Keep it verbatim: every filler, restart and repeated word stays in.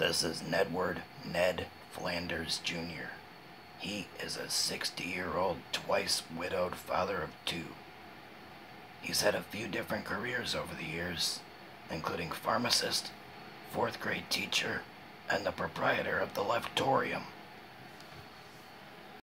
This is Nedward Ned Flanders Junior He is a sixty-year-old, twice-widowed father of two. He's had a few different careers over the years, including pharmacist, fourth-grade teacher, and the proprietor of the Leftorium.